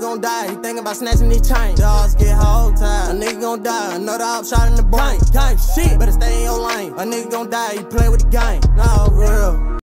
gon' die, he thinking about snatching these chains. Dogs get whole time, a nigga gon' die, another op shot in the brain. Gang, shit, better stay in your lane. A nigga gon' die, he play with the game. No, real.